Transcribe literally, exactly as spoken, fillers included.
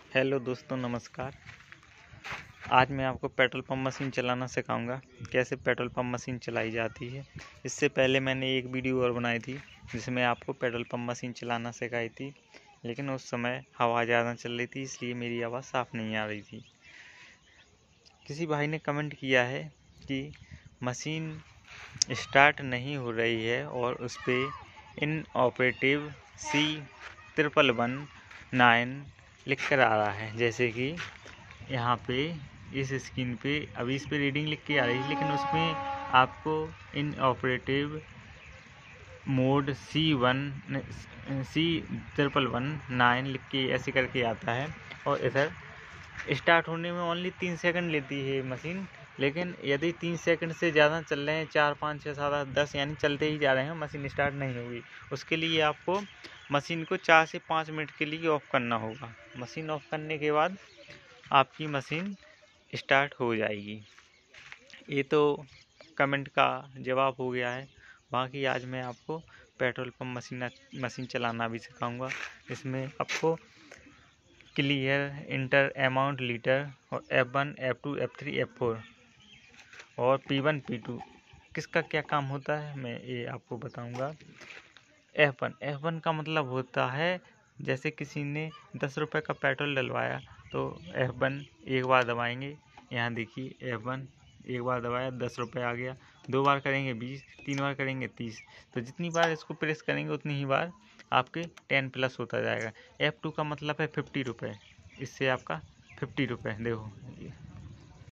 Hello दोस्तों, नमस्कार। आज मैं आपको पेट्रोल पंप मशीन चलाना सिखाऊंगा, कैसे पेट्रोल पंप मशीन चलाई जाती है। इससे पहले मैंने एक वीडियो और बनाई थी जिसमें आपको पेट्रोल पंप मशीन चलाना सिखाई थी, लेकिन उस समय हवा ज़्यादा चल रही थी, इसलिए मेरी आवाज़ साफ़ नहीं आ रही थी। किसी भाई ने कमेंट किया है कि मशीन स्टार्ट नहीं हो रही है और उस पर inoperative C triple one nine लिख कर आ रहा है। जैसे कि यहाँ पे इस स्क्रीन पे अभी इस पे रीडिंग लिख के आ रही है, लेकिन उसमें आपको inoperative mode C one C triple one nine लिख के ऐसे करके आता है। और इधर स्टार्ट होने में ओनली तीन सेकंड लेती है मशीन, लेकिन यदि तीन सेकंड से ज़्यादा चल रहे हैं, चार पाँच छः सात आठ दस यानी चलते ही जा रहे हैं, मशीन स्टार्ट नहीं होगी। उसके लिए आपको मशीन को चार से पाँच मिनट के लिए ऑफ करना होगा। मशीन ऑफ करने के बाद आपकी मशीन स्टार्ट हो जाएगी। ये तो कमेंट का जवाब हो गया है। बाकी आज मैं आपको पेट्रोल पंप मशीन मशीन चलाना भी सिखाऊंगा। इसमें आपको क्लियर, इंटर, अमाउंट, लीटर और F one, F two, F three, F four और पी वन, पी टू किसका क्या काम होता है मैं ये आपको बताऊंगा। एफ वन एफ वन का मतलब होता है, जैसे किसी ने दस रुपये का पेट्रोल डलवाया तो एफ वन एक बार दबाएंगे, यहाँ देखिए एफ वन एक बार दबाया दस रुपये आ गया, दो बार करेंगे बीस, तीन बार करेंगे तीस। तो जितनी बार इसको प्रेस करेंगे उतनी ही बार आपके टेन प्लस होता जाएगा। एफ टू का मतलब है फिफ्टी रुपये, इससे आपका फिफ्टी रुपये। देखो